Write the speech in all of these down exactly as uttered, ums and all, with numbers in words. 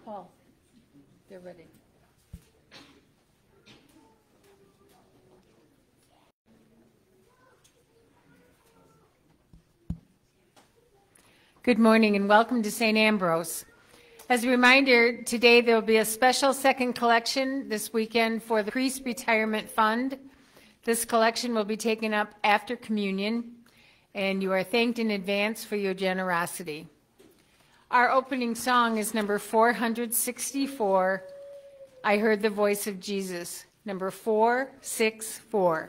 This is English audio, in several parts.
Paul, they're ready. Good morning and welcome to Saint Ambrose. As a reminder, today there will be a special second collection this weekend for the Priest Retirement Fund. This collection will be taken up after communion, and you are thanked in advance for your generosity. Our opening song is number four hundred sixty-four, I Heard the Voice of Jesus, number four six four.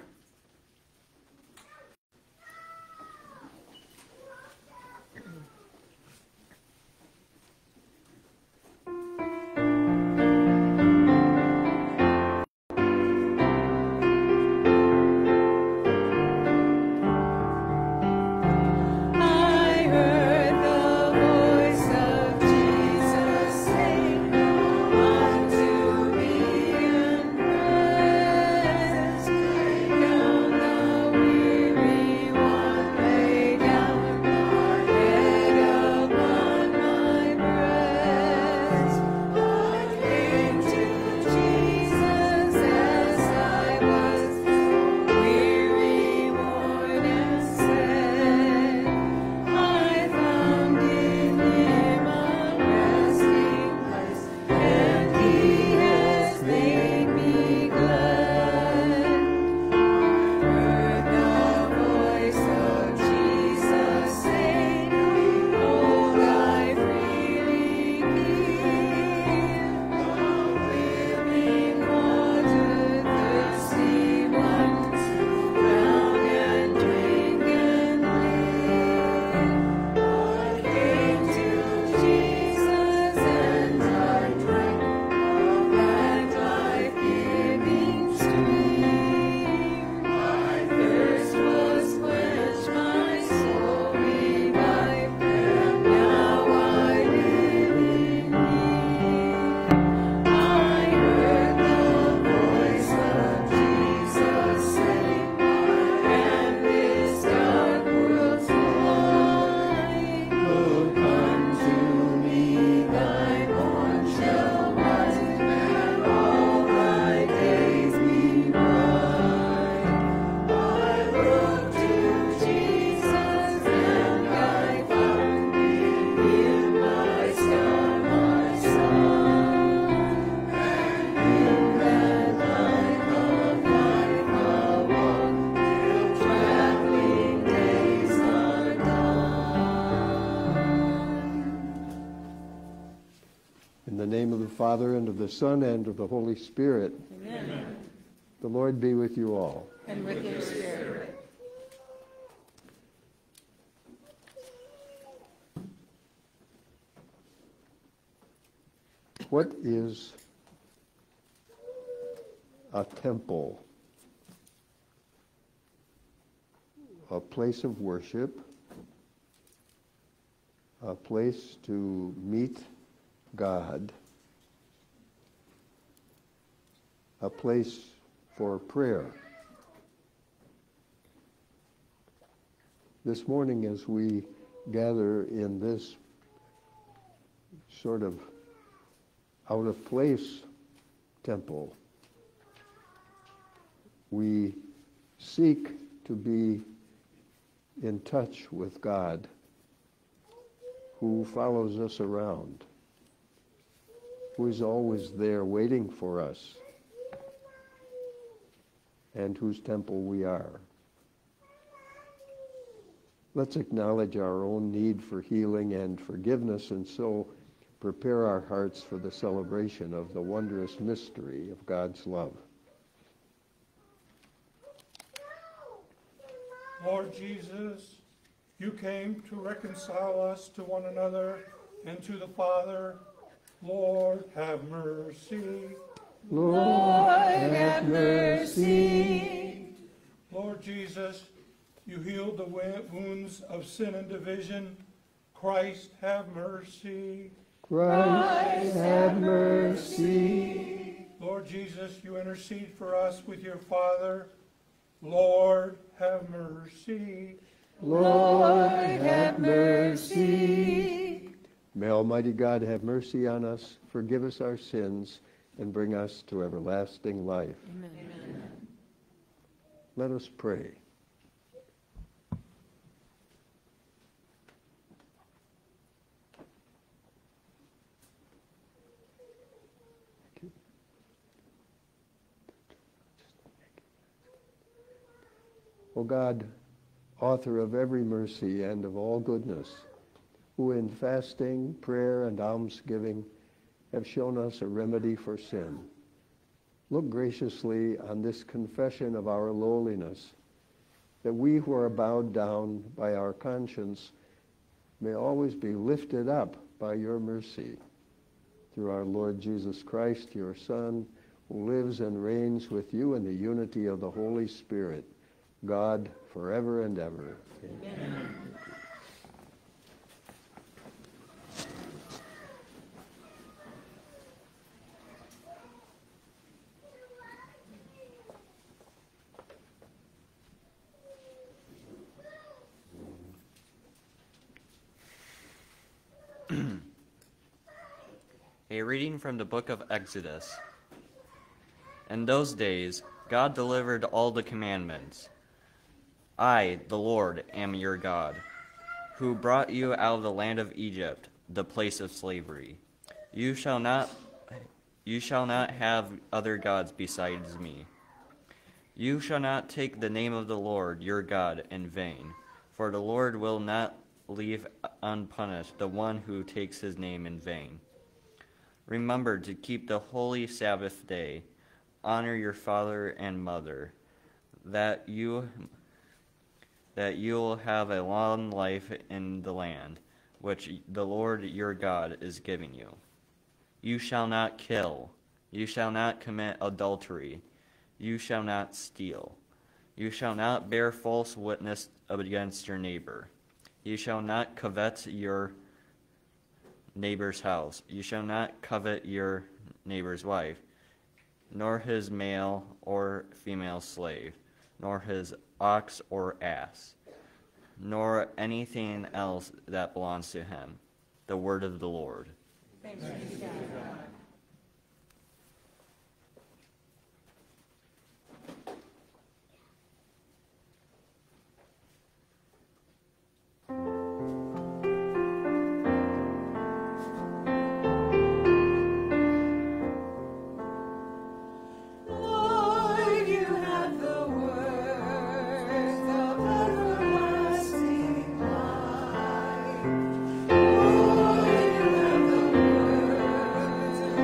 Father, and of the Son, and of the Holy Spirit. Amen. The Lord be with you all. And with your spirit. What is a temple? A place of worship, a place to meet God, a place for prayer. This morning, as we gather in this sort of out-of-place temple, we seek to be in touch with God, who follows us around, who is always there waiting for us, and whose temple we are. Let's acknowledge our own need for healing and forgiveness, and so prepare our hearts for the celebration of the wondrous mystery of God's love. Lord Jesus, you came to reconcile us to one another and to the Father. Lord, have mercy. Lord, have mercy. Lord Jesus, you healed the wounds of sin and division. Christ, have mercy. Christ, have mercy. Lord Jesus, you intercede for us with your Father. Lord, have mercy. Lord, have mercy. May Almighty God have mercy on us, forgive us our sins, and bring us to everlasting life. Amen. Amen. Let us pray. O God, author of every mercy and of all goodness, who in fasting, prayer, and almsgiving have shown us a remedy for sin, look graciously on this confession of our lowliness, that we who are bowed down by our conscience may always be lifted up by your mercy. Through our Lord Jesus Christ, your Son, who lives and reigns with you in the unity of the Holy Spirit, God, forever and ever. Amen. A reading from the book of Exodus. In those days, God delivered all the commandments. I, the Lord, am your God, who brought you out of the land of Egypt, the place of slavery. You shall not, you shall not have other gods besides me. You shall not take the name of the Lord your God in vain, for the Lord will not leave unpunished the one who takes his name in vain. Remember to keep the holy Sabbath day. Honor your father and mother, that you that you will have a long life in the land which the Lord your God is giving you. You shall not kill. You shall not commit adultery. You shall not steal. You shall not bear false witness against your neighbor. You shall not covet your neighbor's house. You shall not covet your neighbor's wife, nor his male or female slave, nor his ox or ass, nor anything else that belongs to him. The word of the Lord. Thanks be to God. Lord, you have the words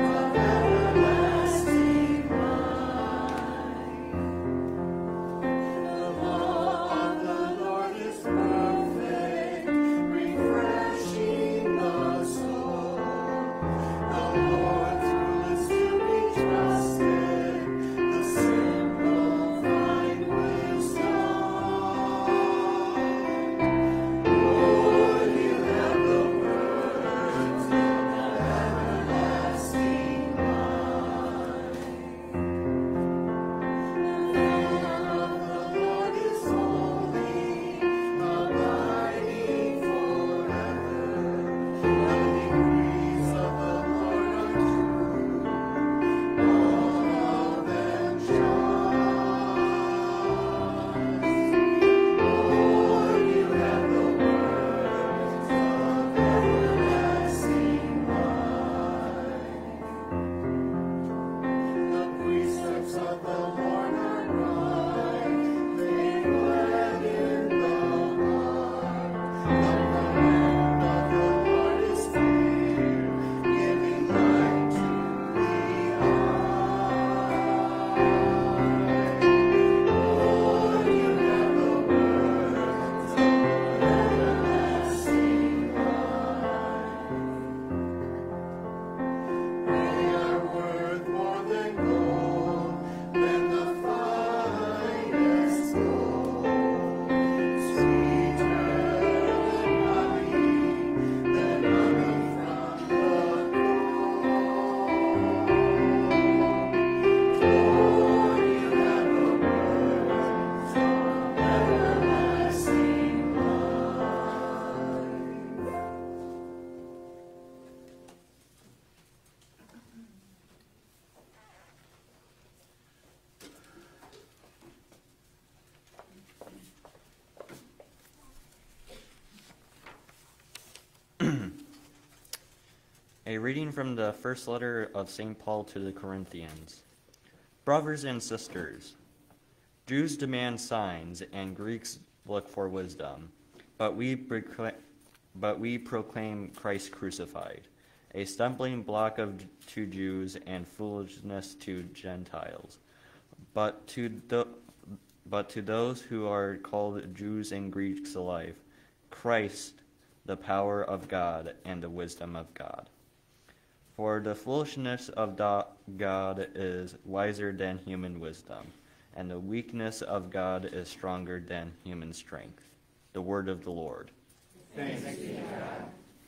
A reading from the first letter of Saint Paul to the Corinthians. Brothers and sisters, Jews demand signs and Greeks look for wisdom, but we proclaim, but we proclaim Christ crucified, a stumbling block of, to Jews and foolishness to Gentiles. But to the, but to those who are called Jews and Greeks alike, Christ, the power of God and the wisdom of God. For the foolishness of God is wiser than human wisdom, and the weakness of God is stronger than human strength. The word of the Lord. Thanks be to God.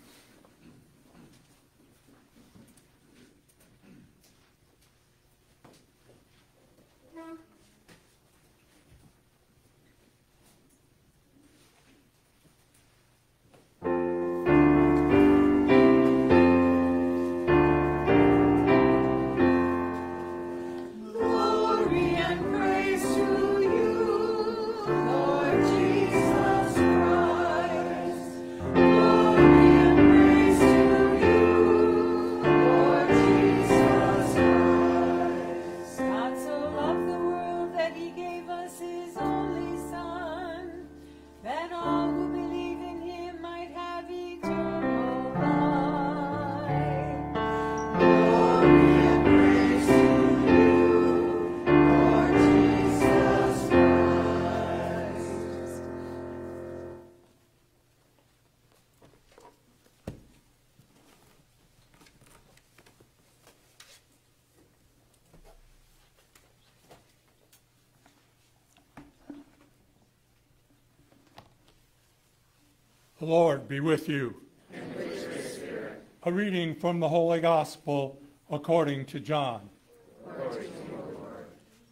The Lord be with you. And with your spirit. A reading from the Holy Gospel according to John. Glory to you, Lord.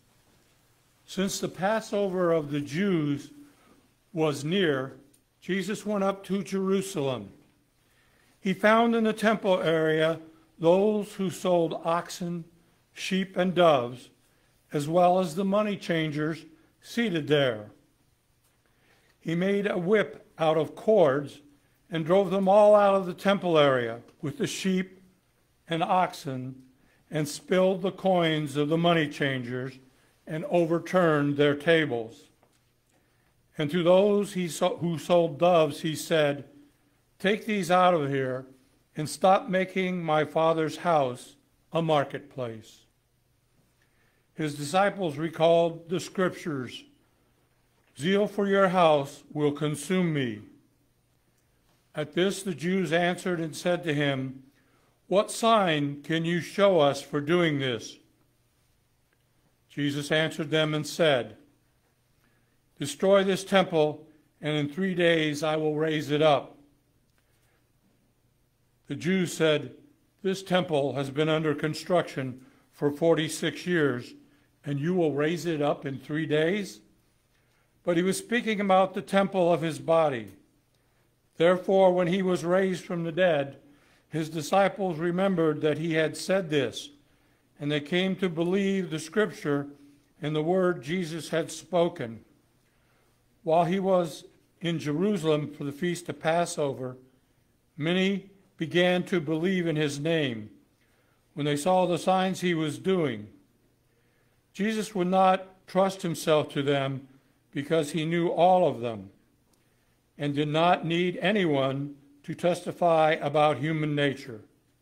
Since the Passover of the Jews was near, Jesus went up to Jerusalem. He found in the temple area those who sold oxen, sheep, and doves, as well as the money changers seated there. He made a whip out of cords and drove them all out of the temple area with the sheep and oxen, and spilled the coins of the money changers and overturned their tables. And to those he so, who sold doves he said, "Take these out of here and stop making my Father's house a marketplace." His disciples recalled the scriptures, "Zeal for your house will consume me." At this the Jews answered and said to him, "What sign can you show us for doing this?" Jesus answered them and said, "Destroy this temple, and in three days I will raise it up." The Jews said, "This temple has been under construction for forty-six years, and you will raise it up in three days?" But he was speaking about the temple of his body. Therefore, when he was raised from the dead, his disciples remembered that he had said this, and they came to believe the scripture and the word Jesus had spoken. While he was in Jerusalem for the feast of Passover, many began to believe in his name when they saw the signs he was doing. Jesus would not trust himself to them because he knew all of them and did not need anyone to testify about human nature.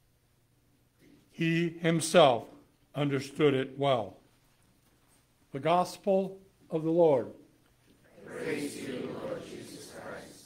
He himself understood it well. The Gospel of the Lord. Praise to you, Lord Jesus Christ.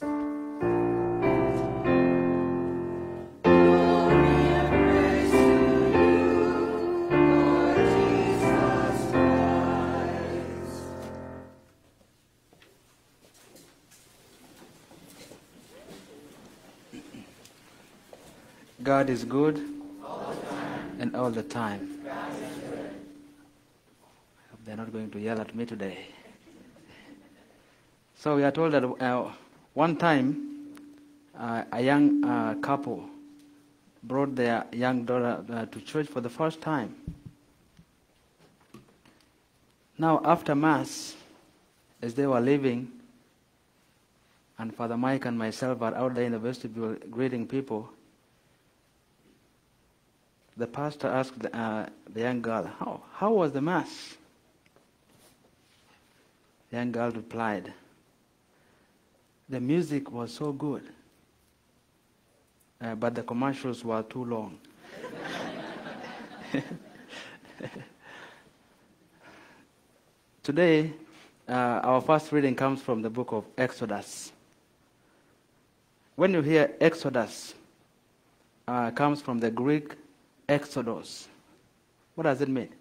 God is good All the time. and all the time. God is good. I hope they're not going to yell at me today. So we are told that uh, one time uh, a young uh, couple brought their young daughter uh, to church for the first time. Now after Mass, as they were leaving, and Father Mike and myself are out there in the vestibule greeting people, the pastor asked the, uh, the young girl, how, how was the Mass? The young girl replied, the music was so good, uh, but the commercials were too long. Today, uh, our first reading comes from the book of Exodus. When you hear Exodus, uh, comes from the Greek Exodus. What does it mean?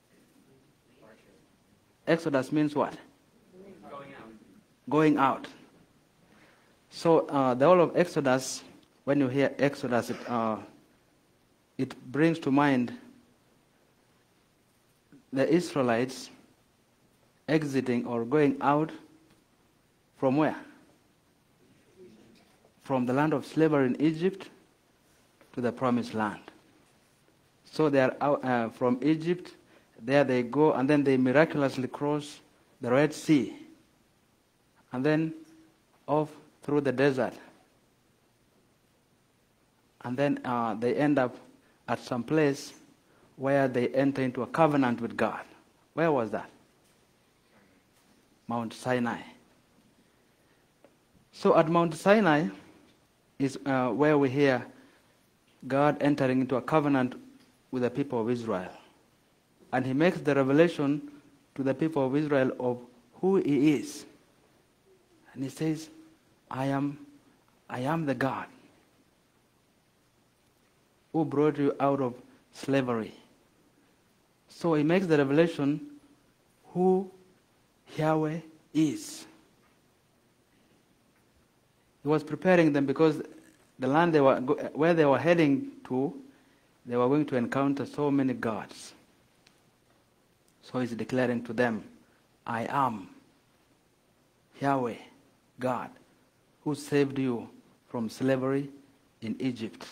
Exodus means what? Going out. Going out. So uh, the whole of Exodus, when you hear Exodus, it, uh, it brings to mind the Israelites exiting or going out from where? From the land of slavery in Egypt to the promised land. So they are out uh, from Egypt, there they go, and then they miraculously cross the Red Sea, and then off through the desert. And then uh, they end up at some place where they enter into a covenant with God. Where was that? Mount Sinai. So at Mount Sinai is uh, where we hear God entering into a covenant with the people of Israel. And he makes the revelation to the people of Israel of who he is. And he says, I am, I am the God who brought you out of slavery. So he makes the revelation who Yahweh is. He was preparing them because the land they were where they were heading to, they were going to encounter so many gods. So he's declaring to them, I am Yahweh, God, who saved you from slavery in Egypt.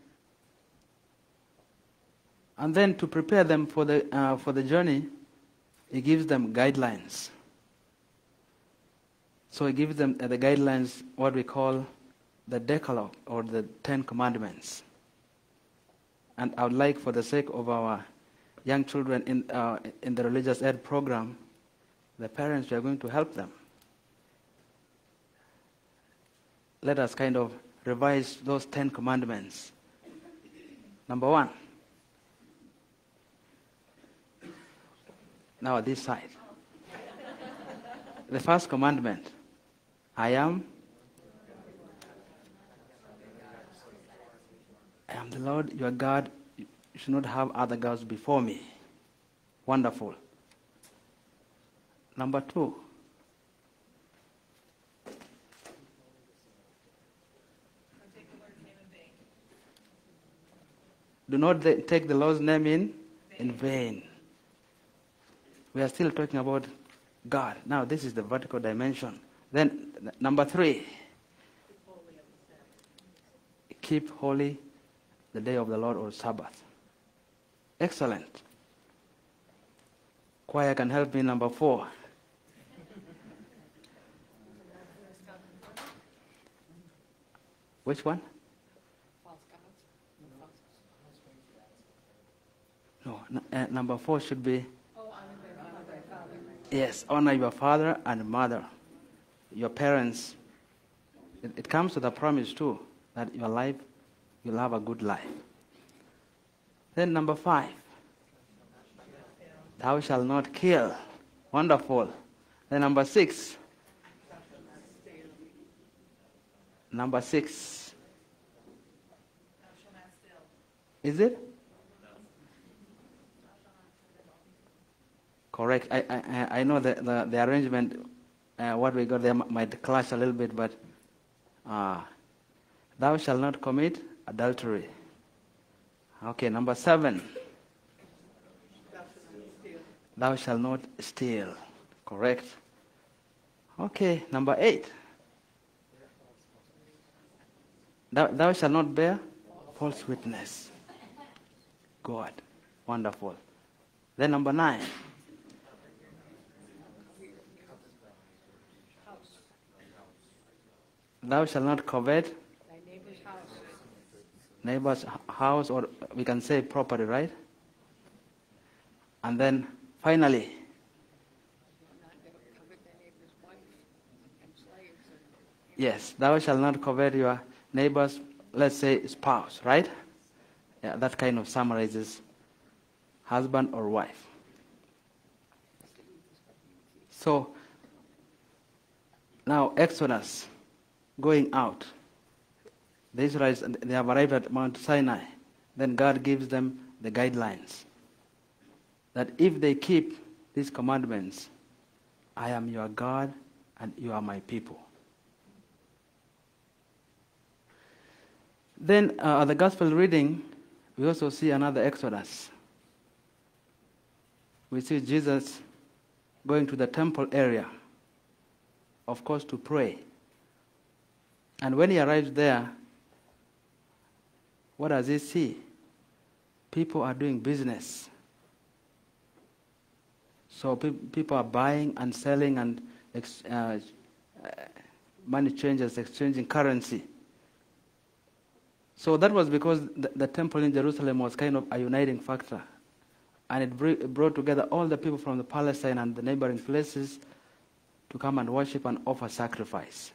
And then to prepare them for the uh, for the journey, he gives them guidelines. So he gives them uh, the guidelines, what we call the Decalogue, or the Ten Commandments. And I would like, for the sake of our young children in uh, in the religious ed program, the parents, we are going to help them. Let us kind of revise those Ten Commandments. Number one. Now this side. The first commandment, I am, I am the Lord your God. You should not have other gods before me. Wonderful. Number two, do not take the Lord's name in, in vain. We are still talking about God. Now, this is the vertical dimension. Then, number three, keep holy the day of the Lord, or Sabbath. Excellent. Choir can help me. Number four. Which one? No, n- uh, number four should be, yes, honor your father and mother, your parents. It, it comes with a promise too, that your life, you'll have a good life. Then number five, thou shalt not kill. Wonderful. Then number six, number six, is it? Correct. I, I, I know the, the, the arrangement, uh, what we got there might clash a little bit, but uh, thou shalt not commit adultery. Okay, number seven. Thou shalt not steal. Correct. Okay, number eight. Thou, thou shalt not bear false witness. God. Wonderful. Then number nine. Thou shalt not covet Thy neighbor's house. neighbor's house, or we can say property, right? And then finally, yes, thou shalt not covet your neighbor's, let's say, spouse, right? Yeah, that kind of summarizes husband or wife. So, now Exodus, going out. The Israelites, they have arrived at Mount Sinai. Then God gives them the guidelines that if they keep these commandments, I am your God and you are my people. Then uh, at the gospel reading, we also see another Exodus. We see Jesus going to the temple area, of course, to pray. And when he arrives there, what does he see? People are doing business. So pe- people are buying and selling and ex- uh, uh, money changers, exchanging currency. So that was because the, the temple in Jerusalem was kind of a uniting factor. And it, br- it brought together all the people from the Palestine and the neighboring places to come and worship and offer sacrifice.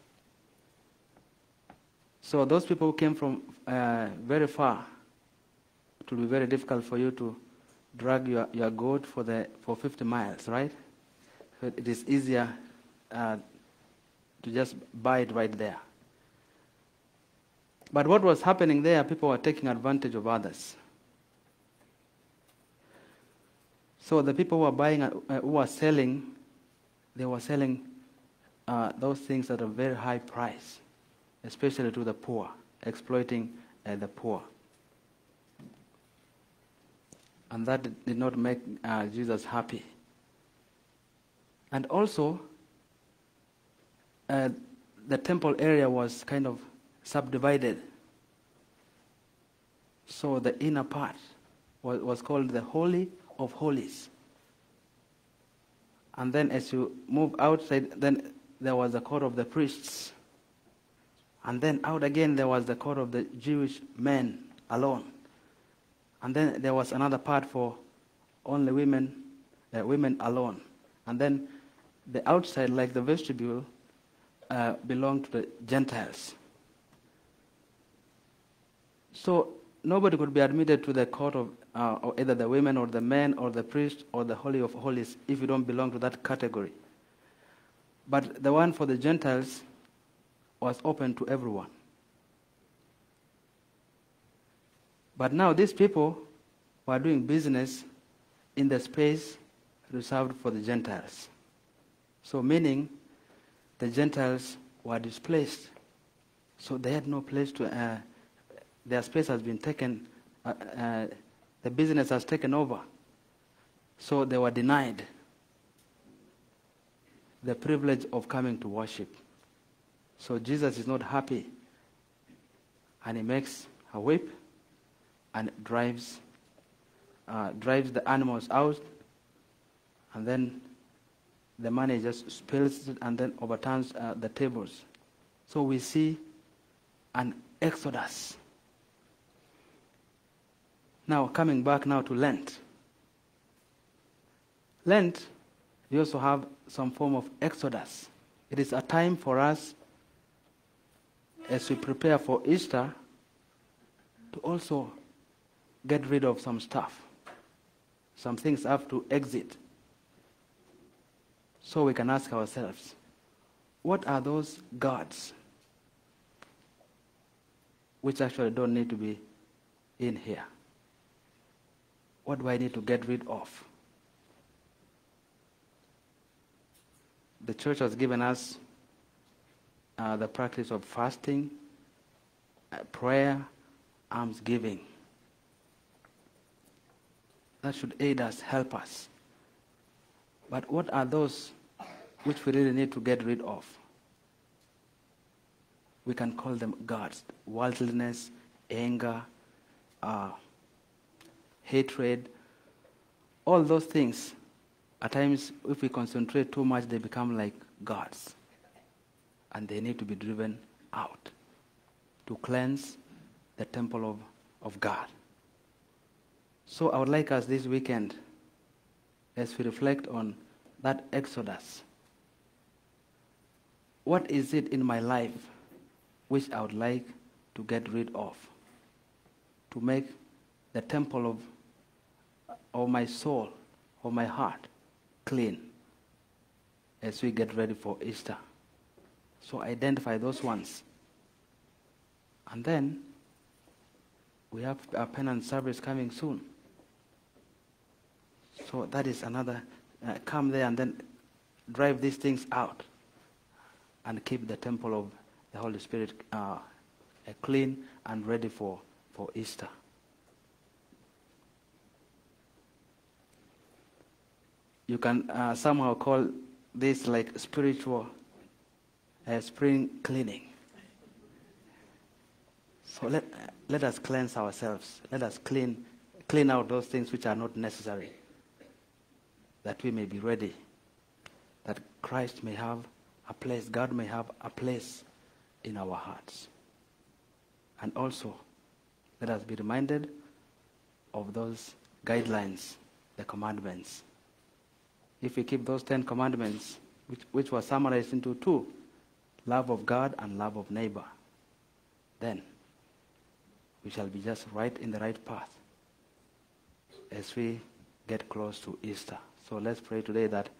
So those people who came from uh, very far, it will be very difficult for you to drag your, your goat for the for fifty miles, right? So it is easier uh, to just buy it right there. But what was happening there, people were taking advantage of others. So the people who were buying, uh, who were selling, they were selling uh, those things at a very high price, especially to the poor, exploiting uh, the poor. And that did not make uh, Jesus happy. And also, uh, the temple area was kind of subdivided. So the inner part was, was called the Holy of Holies. And then as you move outside, then there was the court of the priests. And then out again, there was the court of the Jewish men alone. And then there was another part for only women, uh, women alone. And then the outside, like the vestibule, uh, belonged to the Gentiles. So nobody could be admitted to the court of uh, or either the women or the men or the priest or the Holy of Holies if you don't belong to that category. But the one for the Gentiles was open to everyone. But now these people were doing business in the space reserved for the Gentiles. So meaning the Gentiles were displaced. So they had no place to, uh, their space has been taken, uh, uh, the business has taken over. So they were denied the privilege of coming to worship. So Jesus is not happy. And he makes a whip and drives uh, drives the animals out, and then the money just spills it and then overturns uh, the tables. So we see an exodus. Now coming back now to Lent. Lent, we also have some form of exodus. It is a time for us, as we prepare for Easter, to also get rid of some stuff. Some things have to exit. So we can ask ourselves, what are those gods which actually don't need to be in here? What do I need to get rid of? The church has given us uh, the practice of fasting, uh, prayer, almsgiving. That should aid us, help us. But what are those which we really need to get rid of? We can call them gods. Worldliness, anger, uh, hatred, all those things. At times, if we concentrate too much, they become like gods. And they need to be driven out to cleanse the temple of of God. So I would like us this weekend, as we reflect on that Exodus, what is it in my life which I would like to get rid of, to make the temple of, of my soul, of my heart, clean as we get ready for Easter. So identify those ones. And then we have our penance service coming soon. So that is another, uh, come there and then drive these things out and keep the temple of the Holy Spirit uh, clean and ready for, for Easter. You can uh, somehow call this like spiritual uh, spring cleaning. So let, let us cleanse ourselves. Let us clean, clean out those things which are not necessary, that we may be ready, that Christ may have a place, God may have a place in our hearts. And also, let us be reminded of those guidelines, the commandments. If we keep those Ten Commandments, which, which were summarized into two, love of God and love of neighbor, then we shall be just right in the right path as we get close to Easter. So let's pray today that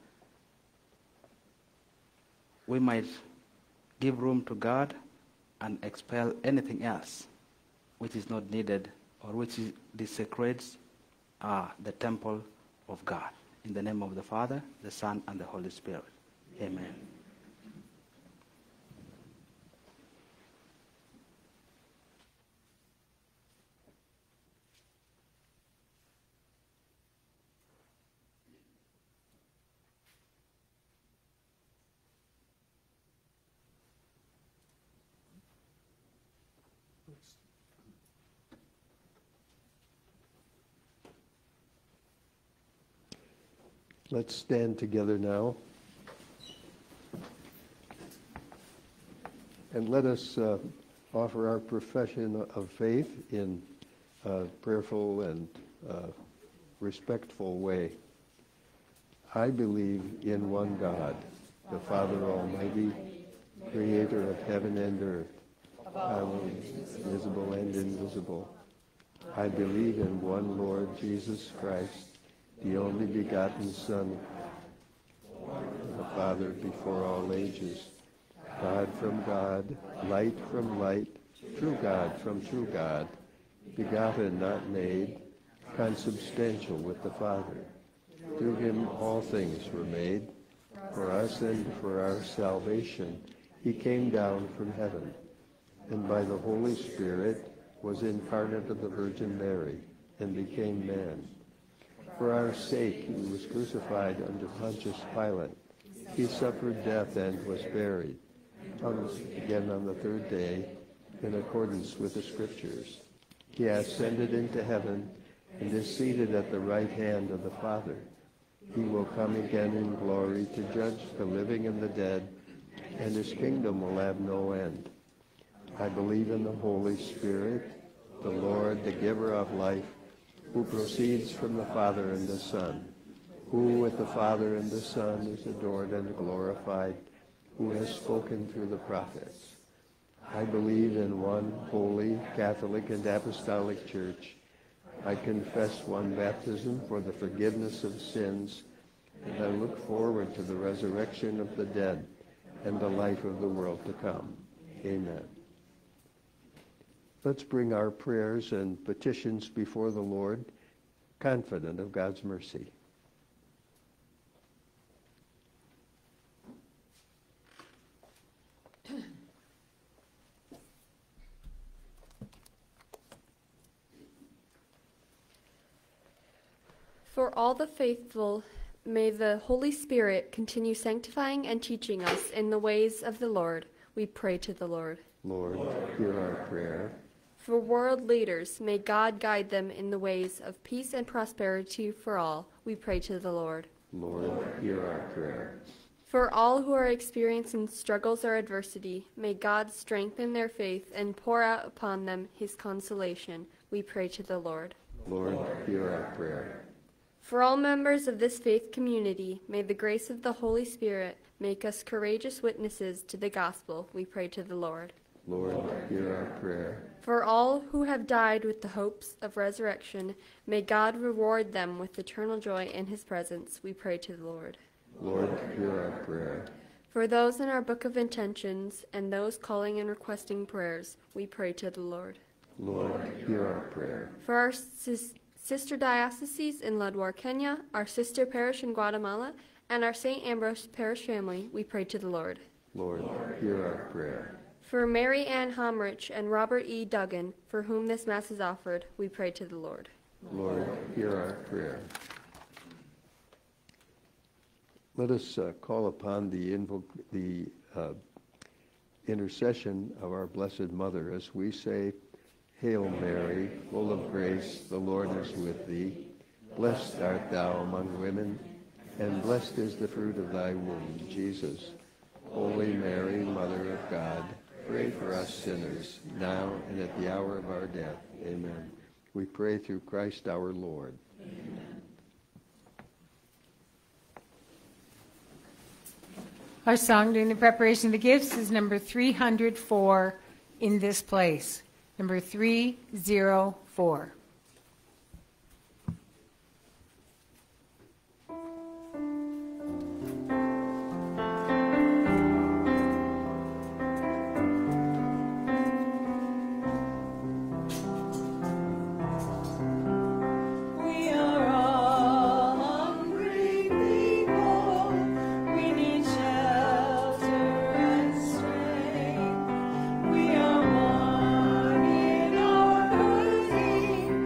we might give room to God and expel anything else which is not needed or which is, desecrates uh, the temple of God. In the name of the Father, the Son, and the Holy Spirit. Amen. Let's stand together now. And let us uh, offer our profession of faith in a prayerful and uh, respectful way. I believe in one God, the Father Almighty, creator of heaven and earth, visible and invisible. I believe in one Lord Jesus Christ, the only begotten Son, the Father before all ages, God from God, light from light, true God from true God, begotten, not made, consubstantial with the Father. Through him all things were made. For us and for our salvation, he came down from heaven, and by the Holy Spirit was incarnate of the Virgin Mary, and became man. For our sake he was crucified under Pontius Pilate. He suffered death and was buried. On, again on the third day, in accordance with the Scriptures, he ascended into heaven and is seated at the right hand of the Father. He will come again in glory to judge the living and the dead, and his kingdom will have no end. I believe in the Holy Spirit, the Lord, the giver of life, who proceeds from the Father and the Son, who with the Father and the Son is adored and glorified, who has spoken through the prophets. I believe in one holy, Catholic, and Apostolic Church. I confess one baptism for the forgiveness of sins, and I look forward to the resurrection of the dead and the life of the world to come. Amen. Let's bring our prayers and petitions before the Lord, confident of God's mercy. For all the faithful, may the Holy Spirit continue sanctifying and teaching us in the ways of the Lord. We pray to the Lord. Lord, hear our prayer. For world leaders, may God guide them in the ways of peace and prosperity for all. We pray to the Lord. Lord, hear our prayer. For all who are experiencing struggles or adversity, may God strengthen their faith and pour out upon them his consolation. we pray to the Lord. Lord, hear our prayer. For all members of this faith community, may the grace of the Holy Spirit make us courageous witnesses to the gospel, we pray to the Lord. Lord, hear our prayer. For all who have died with the hopes of resurrection, may God reward them with eternal joy in his presence, we pray to the Lord. Lord, hear our prayer. For those in our book of intentions and those calling and requesting prayers, we pray to the Lord. Lord, hear our prayer. For our sis- sister dioceses in Ladwar, Kenya, our sister parish in Guatemala, and our Saint Ambrose parish family, we pray to the Lord. Lord, hear our prayer. For Mary Ann Homrich and Robert E. Duggan, for whom this Mass is offered, we pray to the Lord. Lord, hear our prayer. Let us uh, call upon the, invo- the uh, intercession of our Blessed Mother as we say, Hail Mary, full of grace, the Lord is with thee. Blessed art thou among women, and blessed is the fruit of thy womb, Jesus. Holy Mary, Mother of God, pray for us sinners, now and at the hour of our death. Amen. We pray through Christ our Lord. Amen. Our song during the preparation of the gifts is number three hundred four, In This Place. Number three hundred four. We are one in our earthly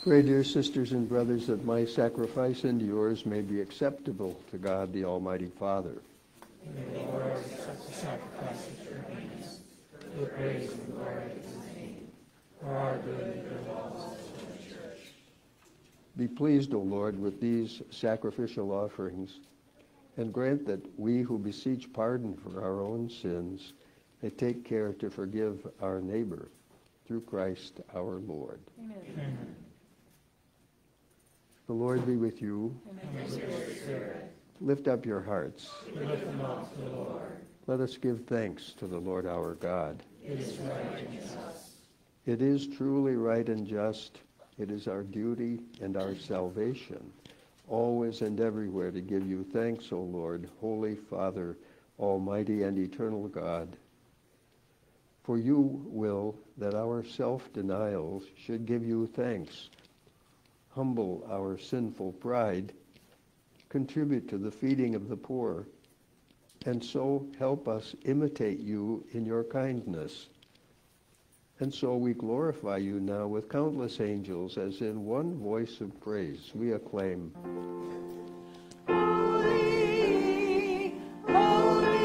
Pray, dear sisters and brothers, that my sacrifice and yours may be acceptable to God, the Almighty Father. May the Lord accept the sacrifice at your hands, for the praise and glory of his name, for our good and good of all the church. Be pleased, O Lord, with these sacrificial offerings, and grant that we who beseech pardon for our own sins may take care to forgive our neighbor, through Christ our Lord. Amen. Amen. The Lord be with you. And with your spirit. Lift up your hearts. Lift them up to the Lord. Let us give thanks to the Lord our God. It is right and just. It is truly right and just. It is our duty and our salvation, always and everywhere, to give you thanks, O Lord, Holy Father, Almighty and eternal God. For you will that our self-denials should give you thanks, humble our sinful pride, contribute to the feeding of the poor, and so help us imitate you in your kindness. And so we glorify you now with countless angels, as in one voice of praise we acclaim, Holy, holy,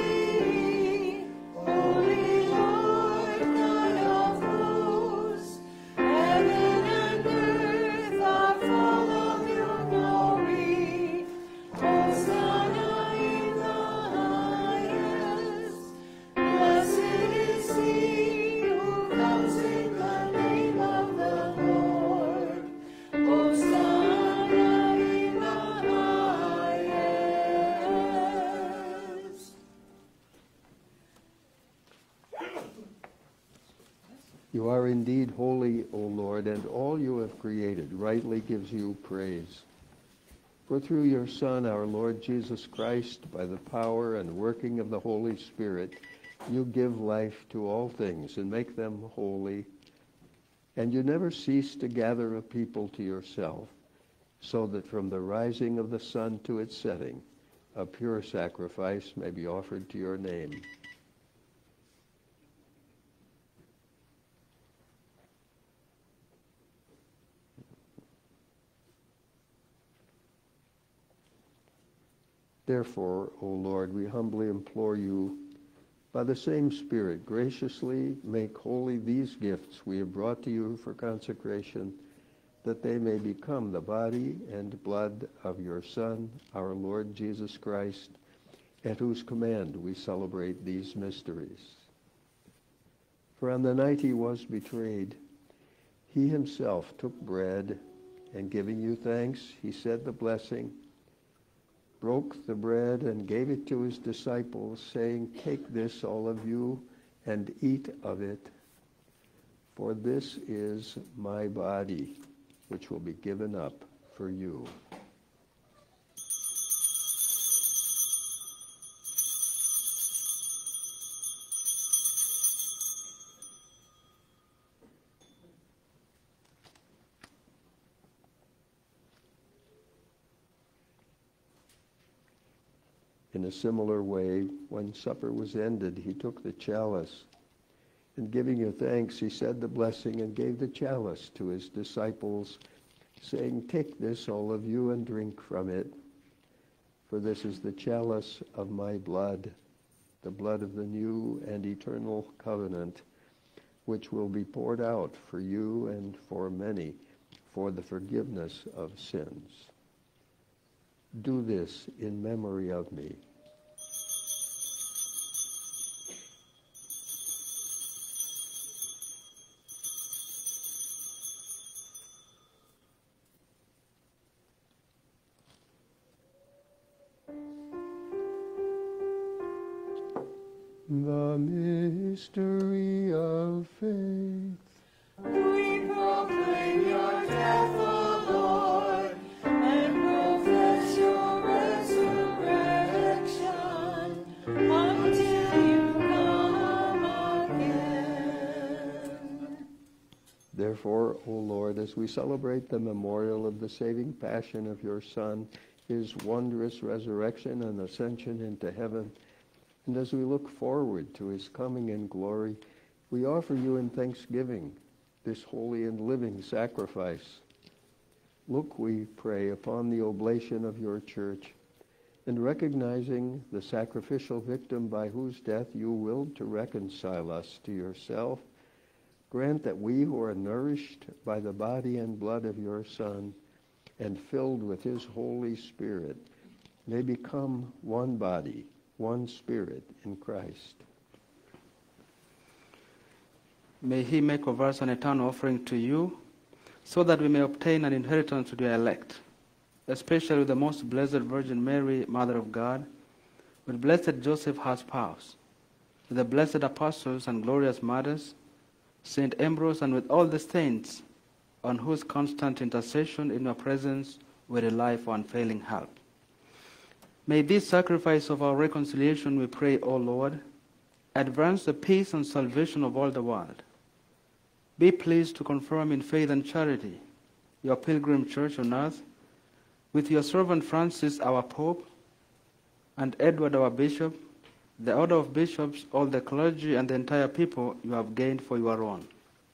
holy Lord God of hosts, heaven and earth are full of your glory. Hosanna in the highest. Blessed is he who comes in the name of the Lord. Hosanna in the highest. You are indeed holy, O Lord, and all you have created rightly gives you praise. For through your Son, our Lord Jesus Christ, by the power and working of the Holy Spirit, you give life to all things and make them holy. And you never cease to gather a people to yourself, so that from the rising of the sun to its setting, a pure sacrifice may be offered to your name. Therefore, O Lord, we humbly implore you, by the same Spirit, graciously make holy these gifts we have brought to you for consecration, that they may become the body and blood of your Son, our Lord Jesus Christ, at whose command we celebrate these mysteries. For on the night he was betrayed, he himself took bread, and giving you thanks, he said the blessing, broke the bread and gave it to his disciples, saying, "Take this, all of you, and eat of it, for this is my body, which will be given up for you." In a similar way, when supper was ended, he took the chalice, and giving you thanks, he said the blessing and gave the chalice to his disciples, saying, "Take this, all of you, and drink from it, for this is the chalice of my blood, the blood of the new and eternal covenant, which will be poured out for you and for many for the forgiveness of sins. Do this in memory of me." The mystery of faith. We proclaim your death, O Lord, and profess your resurrection until you come again. Therefore, O Lord, as we celebrate the memorial of the saving passion of your Son, his wondrous resurrection and ascension into heaven, and as we look forward to his coming in glory, we offer you in thanksgiving this holy and living sacrifice, Look, we pray, upon the oblation of your church, and recognizing the sacrificial victim by whose death you willed to reconcile us to yourself, grant that we who are nourished by the body and blood of your Son and filled with his Holy Spirit may become one body, one spirit in Christ. May he make of us an eternal offering to you, so that we may obtain an inheritance with your elect, especially with the most blessed Virgin Mary, Mother of God, with blessed Joseph, her spouse, with the blessed apostles and glorious martyrs, Saint Ambrose, and with all the saints, on whose constant intercession in your presence we rely for unfailing help. May this sacrifice of our reconciliation, we pray, O Lord, advance the peace and salvation of all the world. Be pleased to confirm in faith and charity your pilgrim church on earth, with your servant Francis, our Pope, and Edward, our Bishop, the order of bishops, all the clergy, and the entire people you have gained for your own.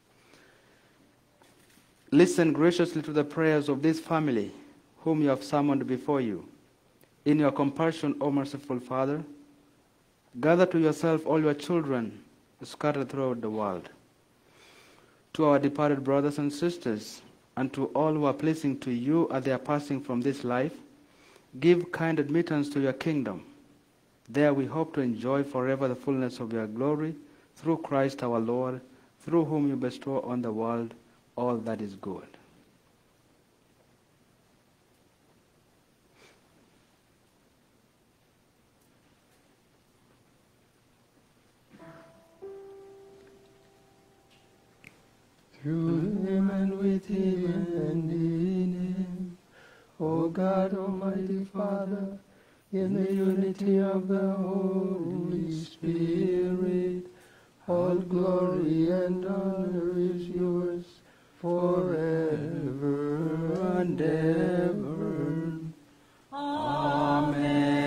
Listen graciously to the prayers of this family, whom you have summoned before you. In your compassion, O merciful Father, gather to yourself all your children scattered throughout the world. To our departed brothers and sisters, and to all who are pleasing to you as they are passing from this life, give kind admittance to your kingdom. There we hope to enjoy forever the fullness of your glory, through Christ our Lord, through whom you bestow on the world all that is good. Through him and with him and in him, O God, Almighty Father, in the unity of the Holy Spirit, all glory and honor is yours forever and ever. Amen.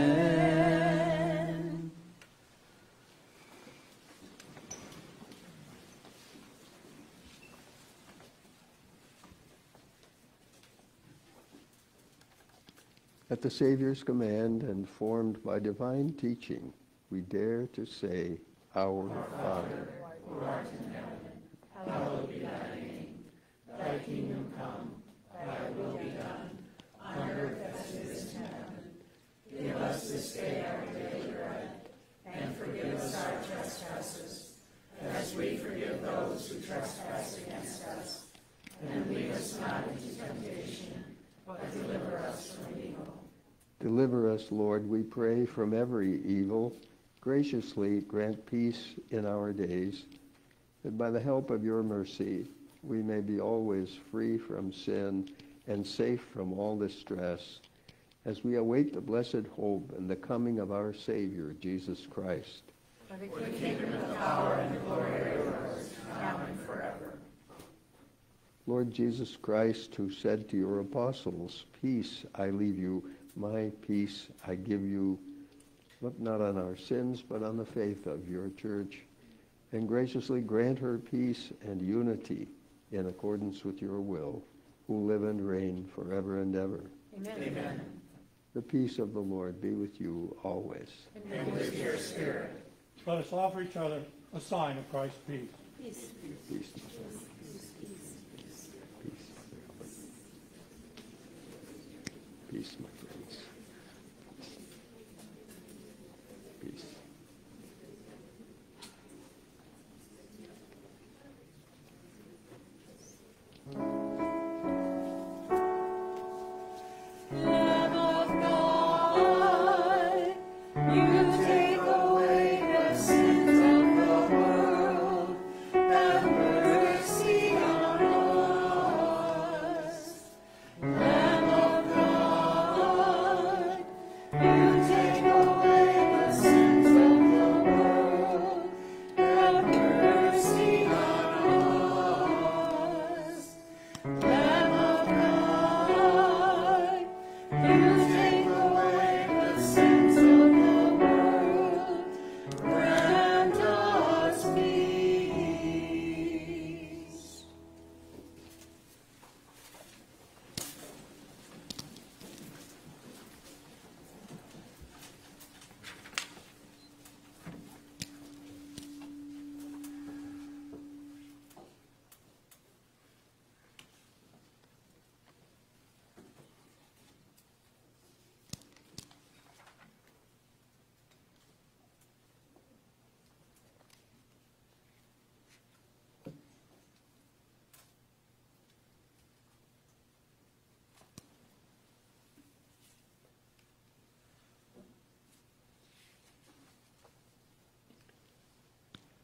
At the Savior's command and formed by divine teaching, we dare to say, Our Father, who art in heaven, hallowed be thy name. Thy kingdom come, thy will be done, on earth as it is in heaven. Give us this day our daily bread, and forgive us our trespasses, as we forgive those who trespass against us. And lead us not into temptation, but deliver us from evil. Deliver us, Lord, we pray, from every evil. Graciously grant peace in our days, that by the help of your mercy we may be always free from sin and safe from all distress, as we await the blessed hope and the coming of our Savior, Jesus Christ. For the kingdom, the power, and the glory are yours, now and forever. Lord Jesus Christ, who said to your apostles, Peace I leave you, my peace I give you, look not on our sins, but on the faith of your church, and graciously grant her peace and unity in accordance with your will, who live and reign forever and ever. Amen. Amen. The peace of the Lord be with you always. And with your spirit. Let us offer each other a sign of Christ's peace. Peace. Peace. Peace, my friends. Peace. Lamb of God, you take away the sins of the world. Have mercy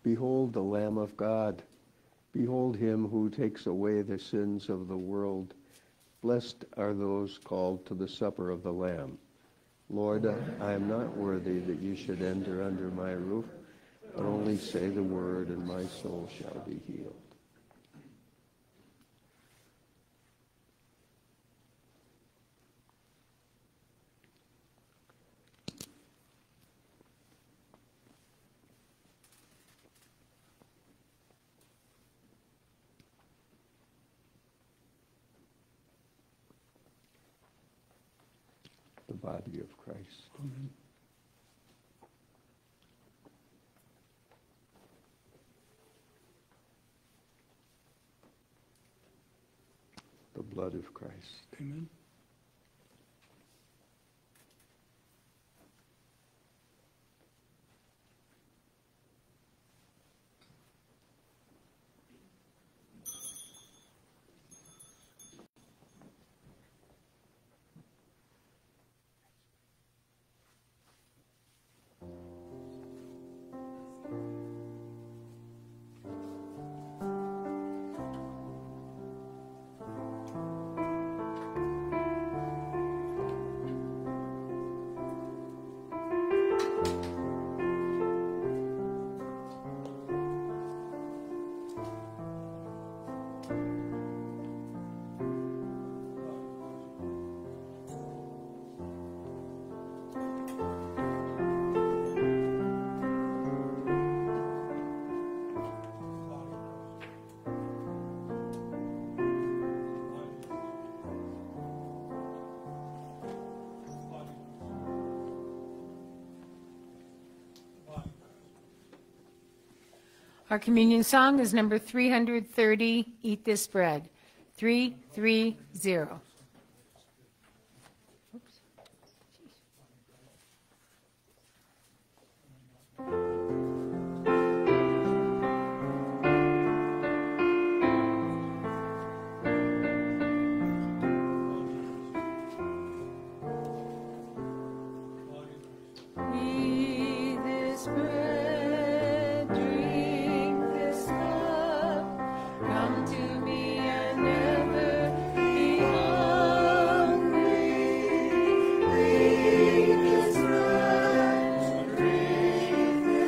Behold the Lamb of God. Behold him who takes away the sins of the world. Blessed are those called to the supper of the Lamb. Lord, I am not worthy that you should enter under my roof, but only say the word, and my soul shall be healed. The body of Christ. Amen. The blood of Christ. Amen. Our communion song is number three hundred thirty, Eat This Bread. three three zero. Eat this bread, drink this cup, come to me and never be hungry. Drink this bread, drink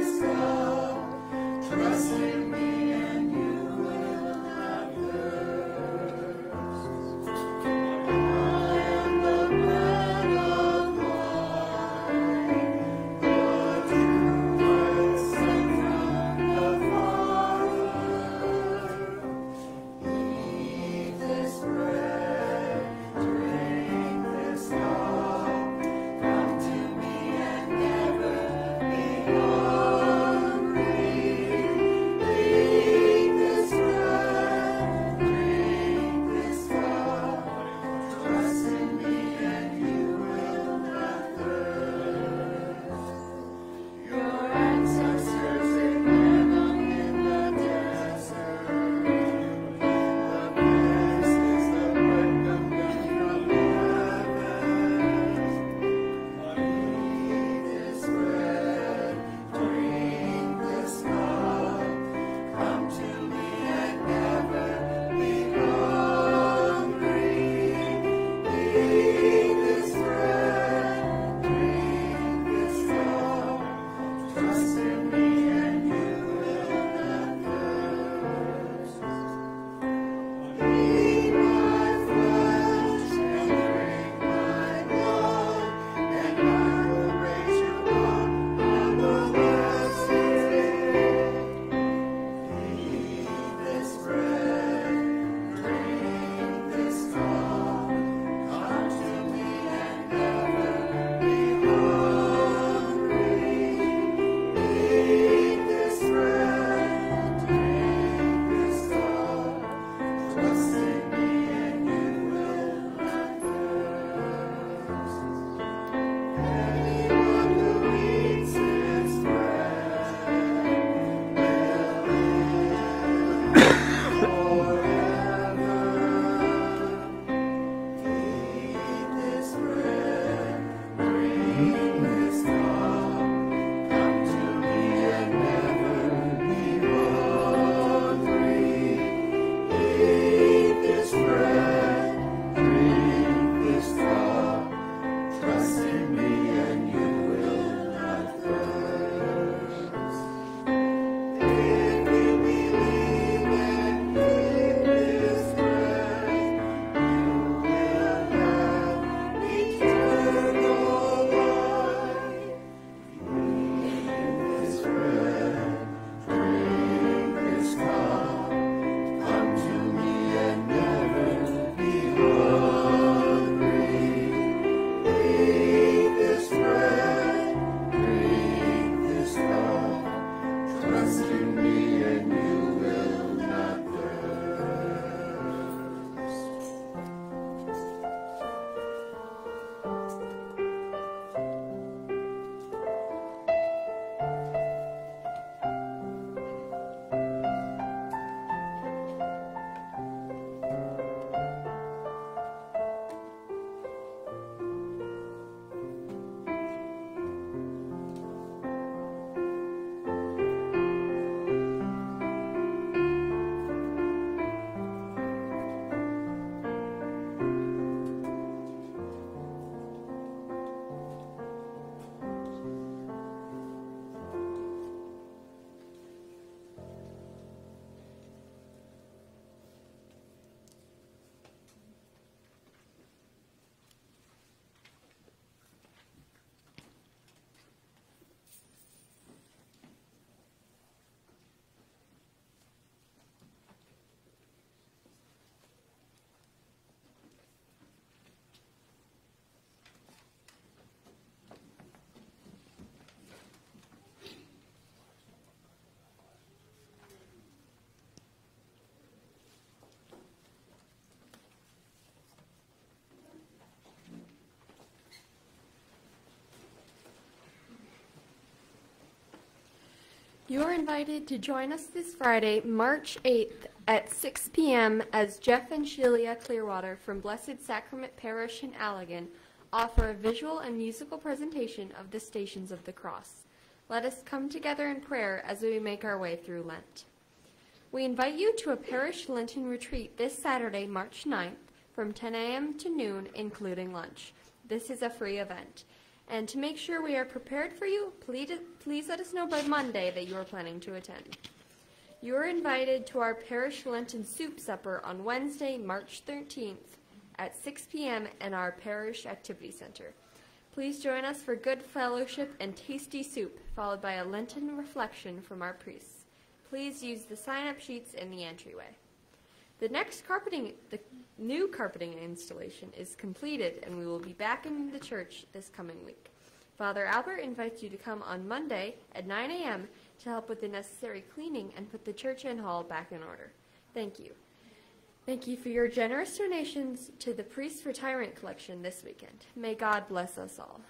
You are invited to join us this Friday, March eighth at six p.m. as Jeff and Sheila Clearwater from Blessed Sacrament Parish in Allegan offer a visual and musical presentation of the Stations of the Cross. Let us come together in prayer as we make our way through Lent. We invite you to a parish Lenten retreat this Saturday, March ninth, from ten a.m. to noon, including lunch. This is a free event. And to make sure we are prepared for you, please, please let us know by Monday that you are planning to attend. You are invited to our parish Lenten soup supper on Wednesday, March thirteenth at six p.m. in our parish activity center. Please join us for good fellowship and tasty soup, followed by a Lenten reflection from our priests. Please use the sign-up sheets in the entryway. The next carpeting, the new carpeting installation is completed, and we will be back in the church this coming week. Father Albert invites you to come on Monday at nine a.m. to help with the necessary cleaning and put the church and hall back in order. Thank you. Thank you for your generous donations to the Priest Retirement Collection this weekend. May God bless us all.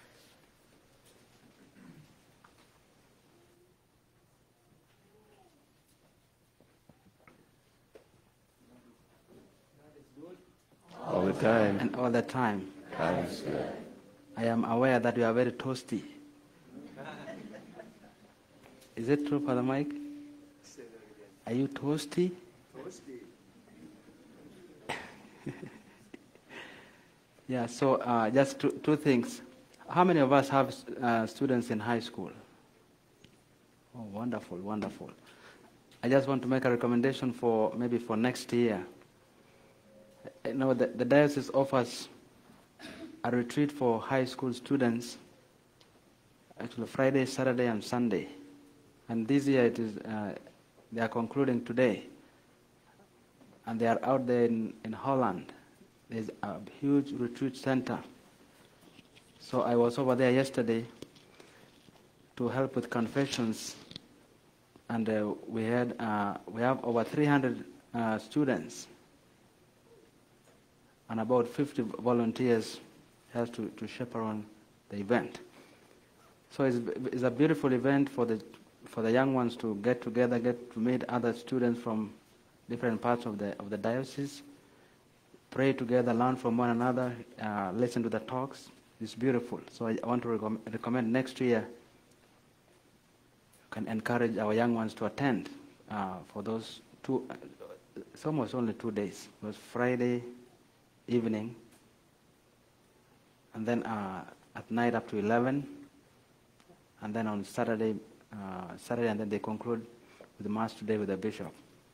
All the time. And all the time. God is good. I am aware that you are very toasty. Is it true, Father Mike? Are you toasty? Toasty. Yeah, so uh, just two, two things. How many of us have uh, students in high school? Oh, wonderful, wonderful. I just want to make a recommendation for maybe for next year. You know, the, the diocese offers a retreat for high school students, actually Friday, Saturday, and Sunday. And this year it is, uh, they are concluding today. And they are out there in, in Holland. There's a huge retreat center. So I was over there yesterday to help with confessions. And uh, we had uh, we have over three hundred uh, students and about fifty volunteers help to, to chaperone the event. So it's, it's a beautiful event for the for the young ones to get together, get to meet other students from different parts of the of the diocese, pray together, learn from one another, uh, listen to the talks. It's beautiful. So I want to recommend, recommend next year can encourage our young ones to attend uh, for those two. Uh, it's almost only two days. It was Friday evening, and then uh, at night up to eleven, and then on Saturday, uh, Saturday, and then they conclude with the mass today with the bishop.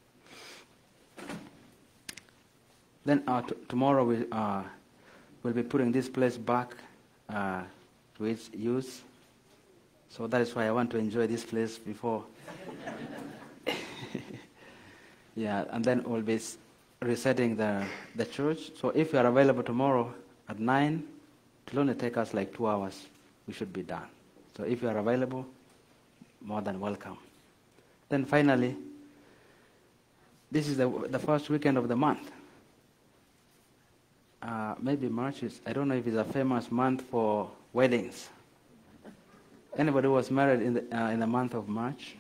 Then uh, t tomorrow we uh, will be putting this place back uh, to its use. So that is why I want to enjoy this place before. Yeah, and then we'll be resetting the the church. So if you are available tomorrow at nine, it will only take us like two hours. We should be done. So if you are available, more than welcome. Then finally, this is the the first weekend of the month. Uh, maybe March is, I don't know if it's a famous month for weddings. Anybody who was married in the, uh, in the month of March?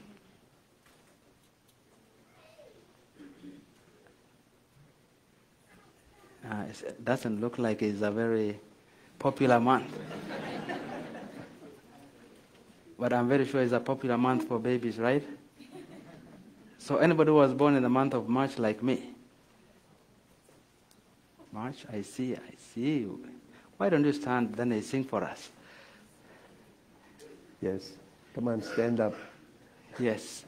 Uh, it doesn't look like it's a very popular month. But I'm very sure it's a popular month for babies, right? So anybody who was born in the month of March like me? March, I see, I see you. Why don't you stand, then they sing for us? Yes. Come on, stand up. Yes.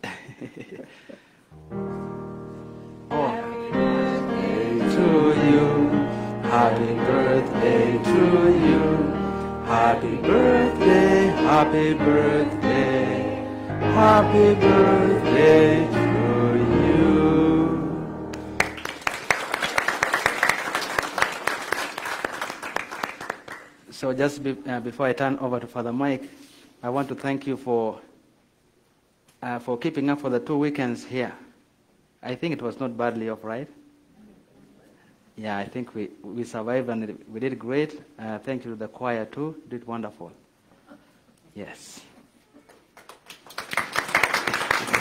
Oh. To you, happy birthday to you. Happy birthday, happy birthday, happy birthday to you. So just be, uh, before I turn over to Father Mike, I want to thank you for uh, for keeping up for the two weekends here. I think it was not badly off, right? Yeah, I think we, we survived and we did great. Uh, thank you to the choir too. You did wonderful. Yes.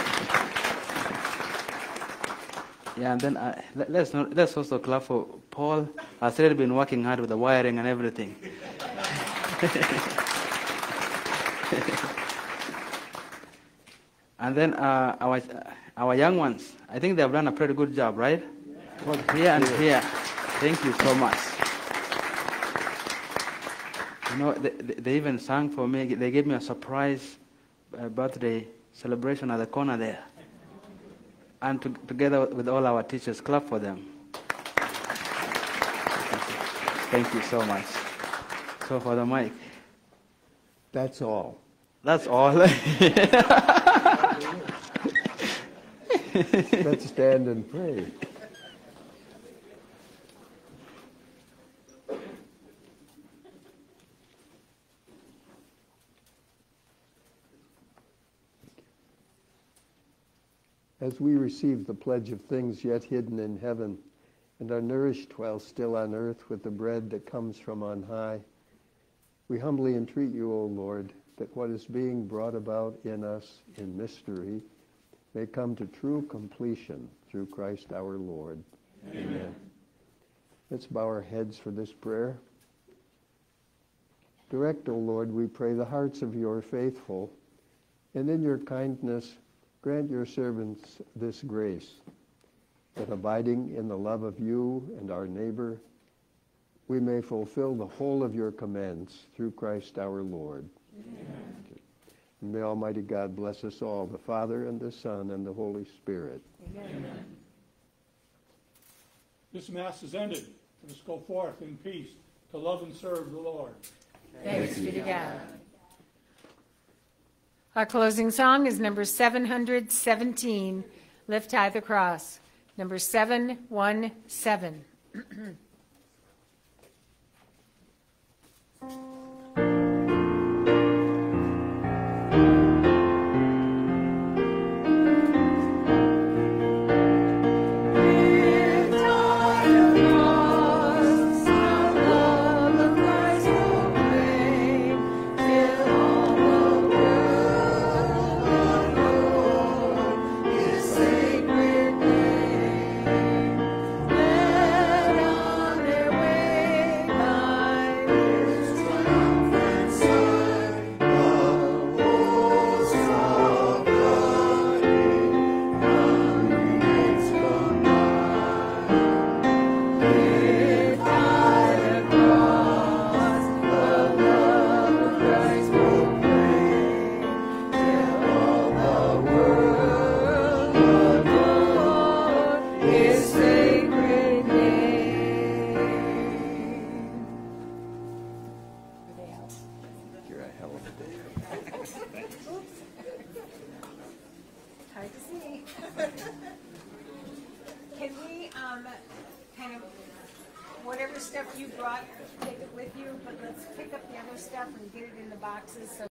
Yeah, and then uh, let, let's not, let's also clap for Paul. Has really been working hard with the wiring and everything. And then uh, our our young ones, I think they have done a pretty good job, right? Both here and here. Thank you so much. You know, they, they even sang for me. They gave me a surprise uh, birthday celebration at the corner there. And to, together with all our teachers, clap for them. Thank you so much. So for the mic. That's all. That's all. Let's stand and pray. As we receive the pledge of things yet hidden in heaven, and are nourished while still on earth with the bread that comes from on high, we humbly entreat you, O Lord, that what is being brought about in us in mystery may come to true completion through Christ our Lord. Amen. Amen. Let's bow our heads for this prayer. Direct, O Lord, we pray, the hearts of your faithful, and in your kindness grant your servants this grace, that abiding in the love of you and our neighbor, we may fulfill the whole of your commands through Christ our Lord. Amen. And may Almighty God bless us all, the Father and the Son and the Holy Spirit. Amen. Amen. This Mass is ended. Let us go forth in peace to love and serve the Lord. Thanks be to God. Our closing song is number seven hundred seventeen, Lift High the Cross. Number seven one seven. Hard to see. Can we, um, kind of, whatever stuff you brought, take it with you, but let's pick up the other stuff and get it in the boxes so